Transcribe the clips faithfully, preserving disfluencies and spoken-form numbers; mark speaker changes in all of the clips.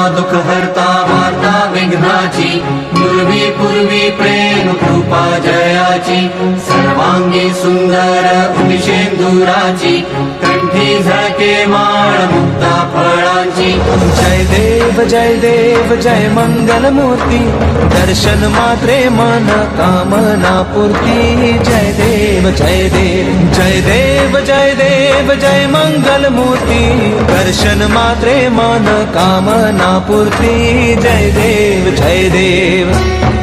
Speaker 1: दुख हरता वार्ता विघ्नाची, पूर्वी पूर्वी प्रेम कृपा जयाची, सर्वांगी सुंदर उदिशेंदुराची, कंठी झळके माळ मुक्ता फळांची।
Speaker 2: जय देव जय देव जय मंगल मूर्ती, दर्शन मात्रे मन कामना पूर्ती। जय देव जय देव जय देव जय देव जय मंगल मूर्ती, दर्शन मात्रे मन कामना पूर्ती। जय देव जय देव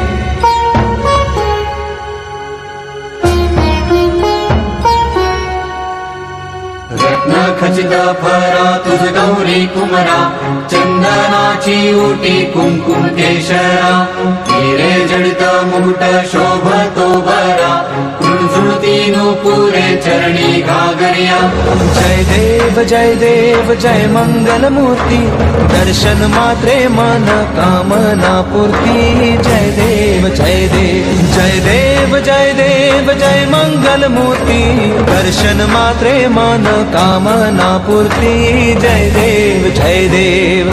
Speaker 1: खचित फरा तुझ गौरी कुमरा, चंदनाची ओटी कुंकुम केशरा, हिरे जडित मुकुट शोभतो बरा, झुळझुळती नूपुरे चरणी घागरिया।
Speaker 2: जय देव जय देव जय मंगल मूर्ती, दर्शन मात्रे मन कामना पूर्ती। जय देव जय देव जय देव जय देव जय मंगल मूर्ती, दर्शन मात्रे मन कामना पूर्ती। जय देव जय देव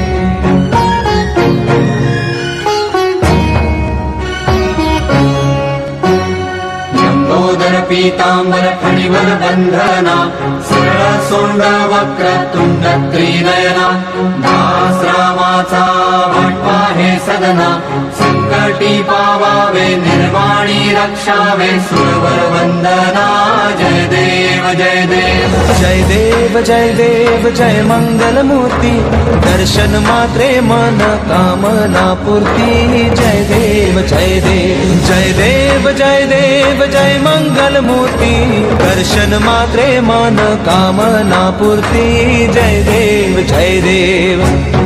Speaker 1: पीतांबर फणीवर बंधना, सरळ सोंड वक्र तुंड त्रिनयना, दास रामाचा वाटपा हे सदना, संकटी पावावे निर्वाणी रक्षावे सुरवर वंदना। जय देव जय देव
Speaker 2: जय देव जय देव जय मंगल मूर्ती, दर्शन मात्रे मन कामना पूर्ती। जय देव जय देव जय देव जय देव जय मंगल मूर्ती, दर्शन मात्रे मन कामना पूर्ती। जय देव जय देव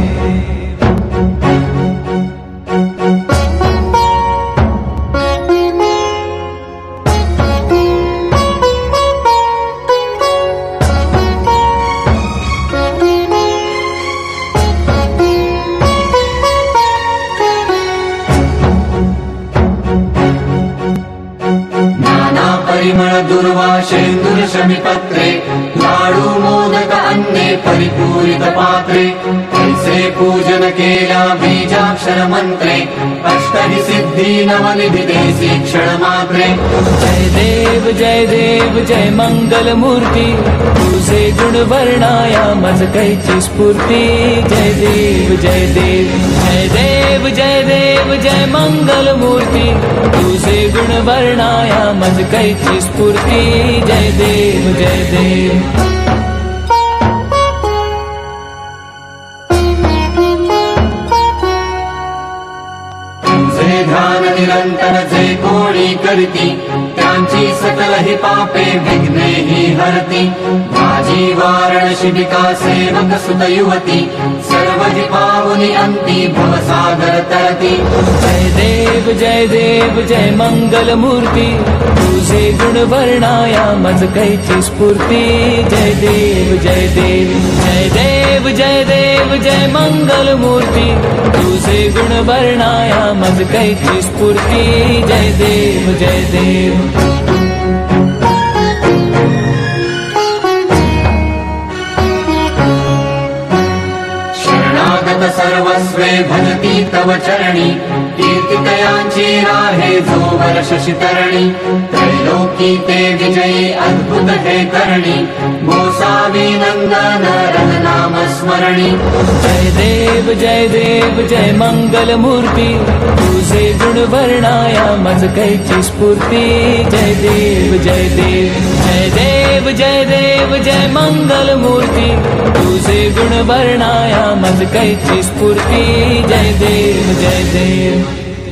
Speaker 1: परिमळ दुर्वाशेंदुर शमीपत्रे, लाडू मोदक अन्ने परिपूरित पात्रे, ऐसे पूजन केल्या बीजाक्षर मंत्रे, अष्टहि सिद्धी नवनिधि देसी क्षण मात्रे।
Speaker 2: जय देव जय देव जय मंगल मूर्ती, तुझे गुण वर्णाया मज कैची स्फूर्ती। जय देव जय देव जय देव जय देव जय मंगल मूर्ती, तुझे गुण वर्णाया मज कैची स्फूर्ती। जय देव जय देव
Speaker 1: ध्यान निरंतर जे कोणी करती, त्यांची सकल ही पापे विघ्ने ही हरती। माझी वारण शिबिका सेवक सुत युवती, सर्व जी पावनी अंती भवसागर तरती।
Speaker 2: जय देव जय देव जय मंगल मूर्ती, तुझे गुण वर्णाया मज कैची स्फूर्ती। जय देव जय देव जय देव जय देव जय मंगल मूर्ती, तुझे गुण वर्णाया मज कैची स्फूर्ती। जय देव जय देव
Speaker 1: सर्वस्वे भजती तव चरणी, कीर्तितयांची राहे जो वर्ष शितरणी। त्रैलोकी ते विजयी अद्भुत हे करणी, गोसावी नंदन रघ नाम स्मरणी।
Speaker 2: जय देव जय देव जय मंगल मूर्ती, तुझे गुण वर्णाया मज कैची स्फूर्ती। जय देव जय देव जय देव जय देव जय मंगल मूर्ती, तुझे गुण वर्णाया मज कैची स्फूर्ती। जय देव जय देव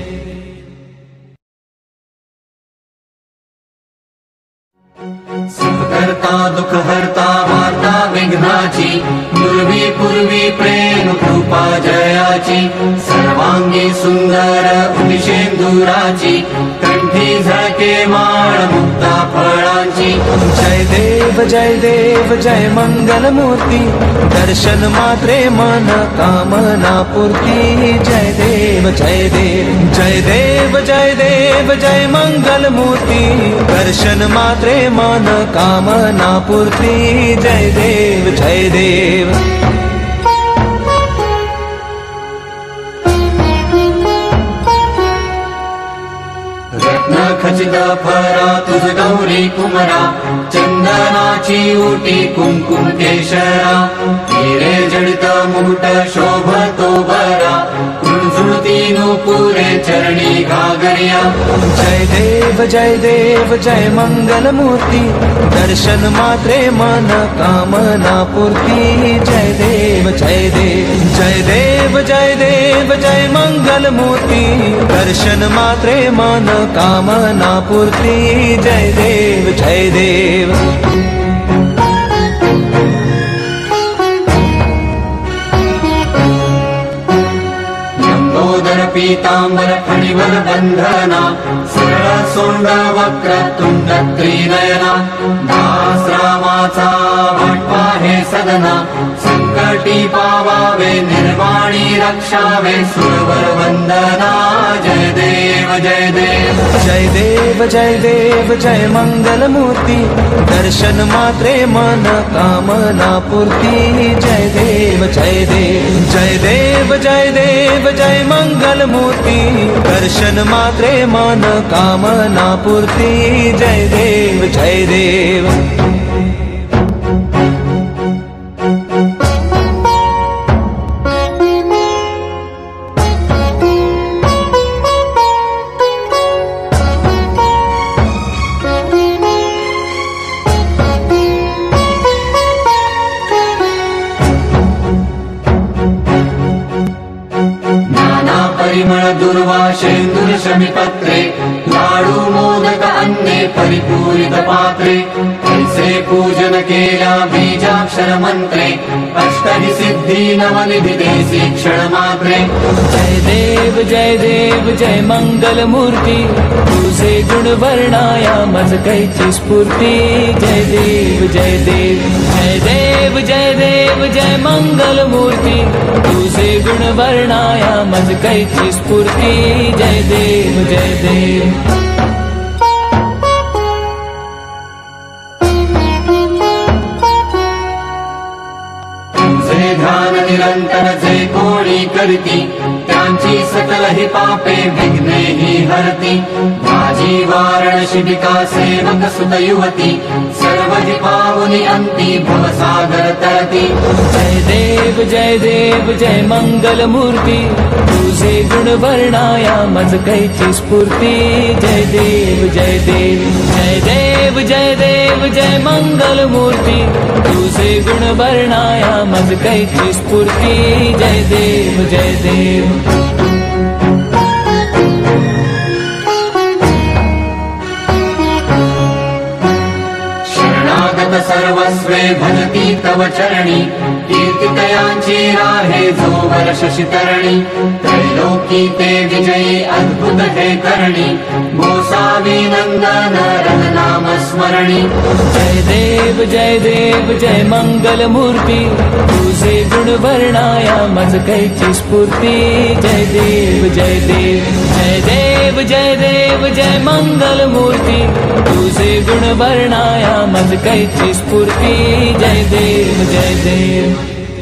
Speaker 1: सुख करता दुख हरता वार्ता विघ्नाची, पूर्वी पूर्वी प्रेम कृपा जयाची, सर्वांगी सुंदर उदिशेंदुराची, कंठी झळके माळ मुक्ता फळांची।
Speaker 2: जय देव जय देव जय मंगल मूर्ती, दर्शन मात्रे मन कामना पूर्ती। जय देव जय देव जय देव जय देव जय मंगल मूर्ती, दर्शन मात्रे मन कामना पूर्ती। जय देव जय देव
Speaker 1: खचित फरा तुझ गौरी कुमरा चंदनाची ओटी कुंकुम केशरा हिरे जडित मुकुट शोभतो बरा कुंजुळती नूपुरे चरणी घागरिया
Speaker 2: जय देव जय देव जय मंगल मूर्ती दर्शन मात्रे मन कामना पूर्ती जय देव जय देव जय देव जय देव जय मंगल मूर्ती दर्शन मात्रे मन कामना पूर्ती जय देव जय देव
Speaker 1: लंबोदर पीतांबर फणिवर बंधना सरळ सोंड वक्र तुंड त्रिनयना दास रामाचा वाटपा हे सदना संकटी पावावे निर्वाणी रक्षावे सुरवर वंदना जय देव जय देव
Speaker 2: जय देव जय देव जय मंगल मूर्ती दर्शन मात्रे मन कामना पूर्ती जय देव जय देव जय देव जय देव जय मंगल मूर्ती दर्शन मात्रे मन कामना पूर्ती जय देव जय देव
Speaker 1: परिमळ दुर्वाशेंदुर शमीपत्रे लाडू मोदक अन्ने परिपूरित पात्रे ऐसे पूजन केल्या बीजाक्षर मंत्रे अष्टहि सिद्धी नवनिधि देसी क्षण मात्रे
Speaker 2: जय देव जय देव जय मंगल मूर्ती तुझे गुण वर्णाया मज कैची स्फूर्ती जय देव जय देव जय देव जय देव जय मंगल मूर्ती तुझे गुण वर्णाया मज कैची स्फूर्ती जय देव जय देव
Speaker 1: ध्यान निरंतर जे कोणी करती त्यांची सकल ही पापे विघ्ने ही हरती माझी वारण शिबिका सेवक सुत युवती सर्व ही पावनी अंती भवसागर तरती
Speaker 2: जय देव जय देव जय मंगल मूर्ती तुझे गुण वर्णाया मज कैची स्फूर्ती जय देव जय देव जय देव जय देव जय मंगल मूर्ती तुझे गुण वर्णाया मज कैची स्फूर्ती जय देव जय देव
Speaker 1: सर्वस्वे भजती तव चरणी कीर्तितयांची राहे जो वर्ष शितरणी त्रैलोकी ते विजयी अद्भुत हे करणी गोसावी नंदन रन नाम स्मरणी
Speaker 2: जय देव जय देव जय मंगल मूर्ती तुझे गुण वर्णाया मज कैची स्फूर्ती जय देव जय देव जय देव जय देव जय मंगल मूर्ती तुझे गुण वर्णाया मज कैची स्फूर्ती जय देव जय देव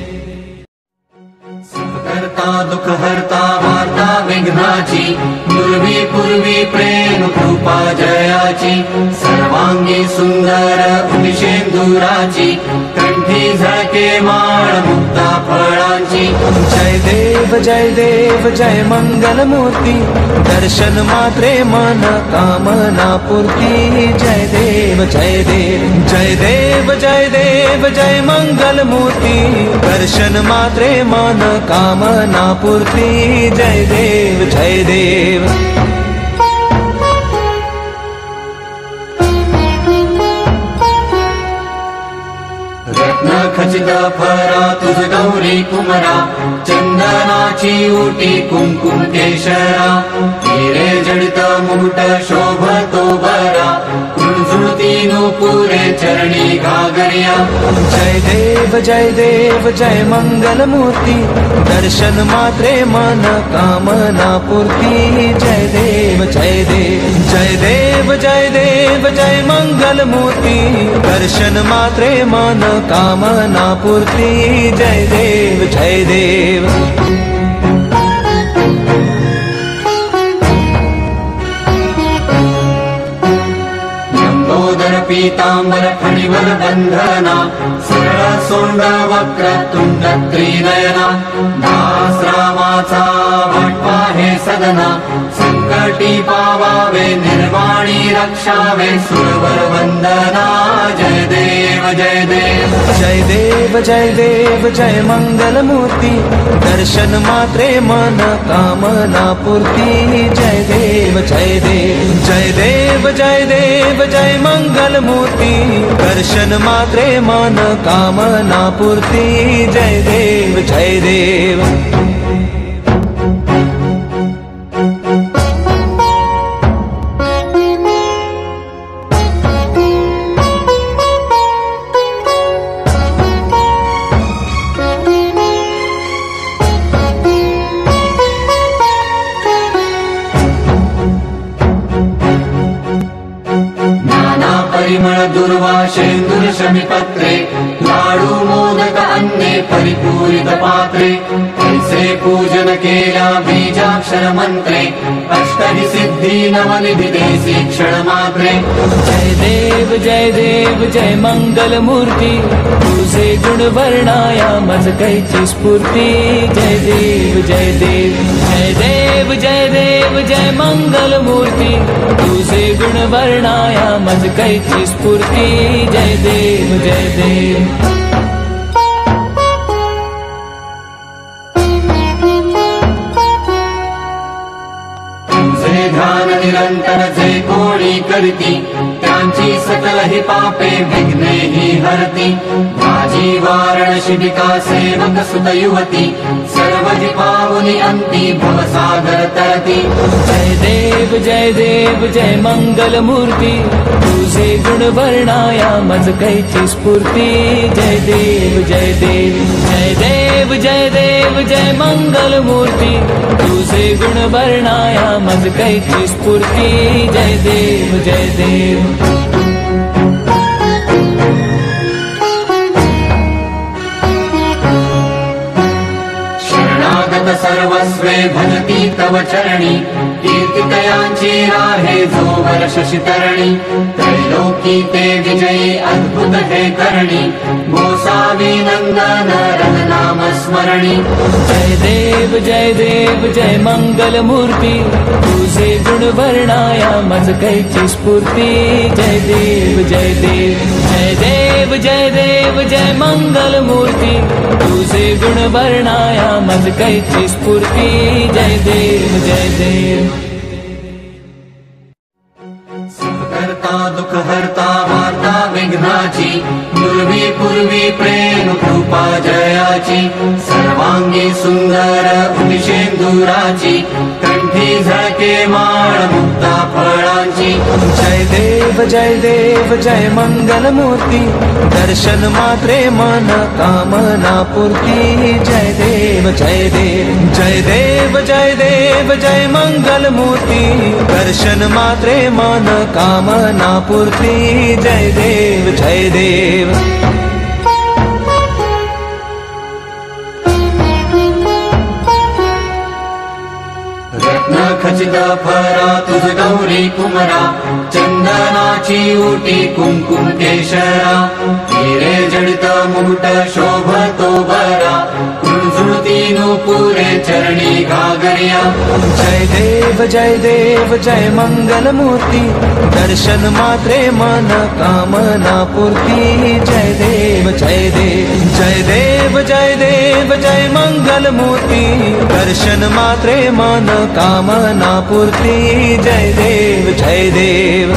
Speaker 1: करता दुख हरता वार्ता विघ्नाची पूर्वी पूर्वी प्रेम कृपा जयाची सर्वांगी सुंदर उदिशेंदुराची कंठी झळके माळ मुक्ता फळांची
Speaker 2: जय देव जय देव जय मंगल मूर्ती दर्शन मात्रे मन कामना पूर्ती जय देव जय देव जय देव जय देव जय मंगल मूर्ती दर्शन मात्रे मन कामना पूर्ती जय देव जय देव
Speaker 1: रत्न खचित फरा तुझ गौरी कुमरा चंदनाची ओटी कुंकुम केशरा हिरे जडित मुकुट शोभतो बरा कुंजुळती नूपुरे चरणी घागरिया
Speaker 2: जय देव जय देव जय मंगल मूर्ती दर्शन मात्रे मन कामना पूर्ती जय देव जय देव जय देव जय देव जय मंगल मूर्ती दर्शन मात्रे मन कामना पूर्ती जय देव जय देव
Speaker 1: पीतांबर फणिवर बंधना सरळ सोंड वक्र तुंड त्रिनयना दास रामाचा वाटपा हे सदना संकटी पावावे निर्वाणी रक्षावे सुरवर वंदना जय देव जय देव
Speaker 2: जय देव जय देव जय मंगल मूर्ती दर्शन मात्रे मन कामना पूर्ती जय देव जय देव जय देव जय देव जय मंगल मूर्ती दर्शन मात्रे मन कामना पूर्ती जय देव जय देव
Speaker 1: परिमळ दुर्वाशेंदुर शमीपत्रे लाडू मोदक अन्ने परिपूरित पात्रे ऐसे पूजन केल्या बीजाक्षर मंत्रे अष्टहि सिद्धी नवनिधि देसी क्षण मात्रे
Speaker 2: जय देव जय देव जय मंगल मूर्ती तुझे गुण वर्णाया मज कैची स्फूर्ती जय देव जय देव जय देव जय देव जय मंगल मूर्ती तुझे गुण वर्णाया मज कैची स्फूर्ती जय देव जय देव
Speaker 1: ध्यान निरंतर जे कोणी करती त्यांची सकल ही पापे विघ्ने ही हरती माझी वारण शिबिका सेवक सुत युवती सर्व जी पावनी अंती भवसागर तरती
Speaker 2: जय देव जय देव जय मंगल मूर्ती तुझे गुण वर्णाया मज कैची स्फूर्ती जय देव जय देव जय देव जय देव जय मंगल मूर्ती तुझे गुण वर्णाया मज कैची स्फूर्ती जय देव जय देव
Speaker 1: सर्वस्वे भजती तव चरणी कीर्तितयांची राहे जो वर्ष शितरणी त्रैलोकी ते विजयी अद्भुत हे करणी गोसावी नंदन रघुनाम स्मरणी
Speaker 2: जय देव जय देव जय मंगल मूर्ती तुझे गुण वर्णाया मज कैची स्फूर्ती जय देव जय देव जय देव जय देव जय मंगल मूर्ती तुझे गुण वर्णाया मज कैची स्फूर्ती जय देव जय देव
Speaker 1: करता दुख हरता वार्ता विघ्नाची पूर्वी पूर्वी प्रेम कृपा जयाची सर्वांगी सुंदर उदिशेंदुराची कंठी झळके माळ मुक्ता फळांची
Speaker 2: जय देव जय देव जय मंगल मूर्ती दर्शन मात्रे मन कामना पूर्ती जय देव जय देव जय देव जय देव जय मंगल मूर्ती दर्शन मात्रे मन कामना पूर्ती जय देव जय देव
Speaker 1: रत्न खचित फरा तुझ गौरी कुमरा चंदनाची उटी कुंकुम केशरा हिरे जडित मुकुट शोभतो बरा कुंजुळती नूपुरे चरणी घागरिया
Speaker 2: जय देव जय देव जय मंगल मूर्ती दर्शन मात्रे मन कामना पूर्ती जय देव जय देव जय देव जय देव जय मंगल मूर्ती दर्शन मात्रे मन कामना पूर्ती जय देव जय देव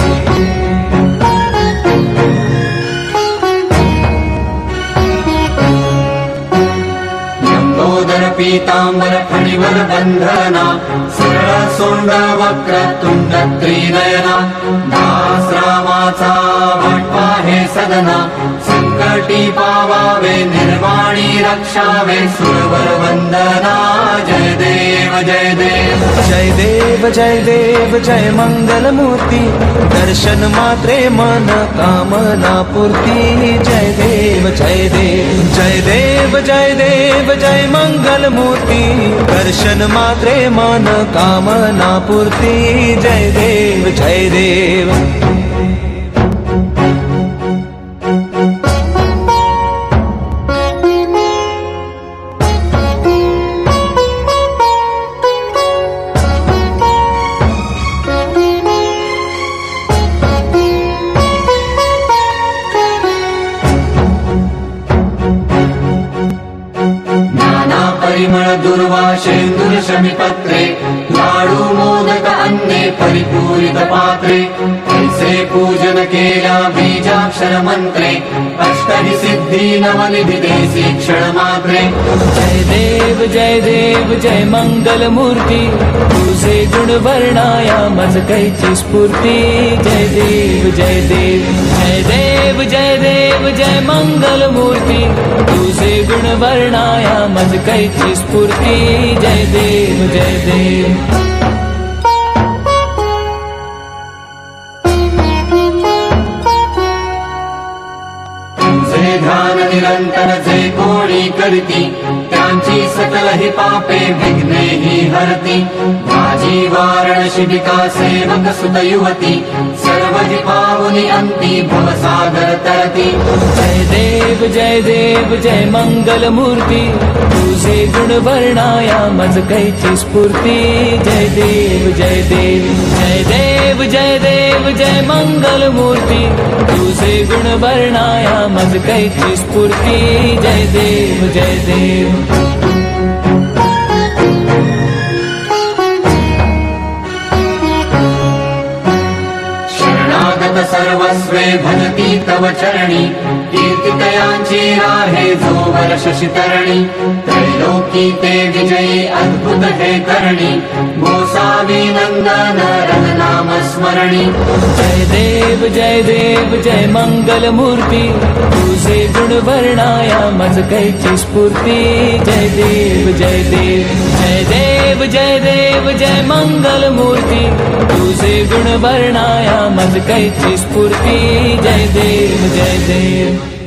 Speaker 1: लंबोदर पीतांबर फणिवर बंधना सरळ सोंड वक्र तुंड त्रिनयना दास रामाचा वाटपा हे सदना संकटी पावावे निर्वाणी रक्षावे सुरवर वंदना जय देव जय देव
Speaker 2: जय देव जय देव जय मंगल मूर्ती दर्शन मात्रे मन कामना पूर्ती जय देव जय देव जय देव जय देव जय मंगल मूर्ती दर्शन मात्रे मन कामना पूर्ती जय देव जय देव
Speaker 1: दुर्वाशेन्दुरशमिपत्रे लाडू मोदक अन्ने परिपूरित पात्रे ऐसे पूजन केल्या बीजाक्षर मंत्रे अष्टहि सिद्धी नवनिधि देसी क्षण मात्रे
Speaker 2: जय देव जय देव जय मंगल मूर्ती तुझे गुण वर्णाया मज कैची स्फूर्ती जय देव जय देव जय देव जय देव जय मंगल मूर्ती तुझे गुण वर्णाया मज कैची स्फूर्ती जय देव जय देव
Speaker 1: ध्यान निरंतर जे कोणी करती त्यांची सकल हि पापे विघ्ने हि हरती माझी वारण शिबिका सेवक सुत युवती सर्व हि पावनी अंती भवसागर तरती
Speaker 2: जय देव जय देव जय मंगल मूर्ती तुझे गुण वर्णाया मज कैची स्फूर्ती जय देव जय देव जय देव जय देव जय मंगल मूर्ती तुझे गुण वर्णाया मज कैची स्फूर्ती जय देव जय देव
Speaker 1: सर्वस्वे भजती तव चरणी कीर्तितयांची राहे जो वर्ष शितरणी त्रैलोकी ते विजयी अद्भुत हे करणी गोसावी नंदन रन नाम स्मरणी
Speaker 2: जय देव जय देव जय मंगल मूर्ती तुझे गुण वर्णाया मज कैची स्फूर्ती जय देव जय देव जय देव जय देव जय मंगल मूर्ती तुझे गुण वर्णाया मज कैची स्फूर्ती जय देव जय देव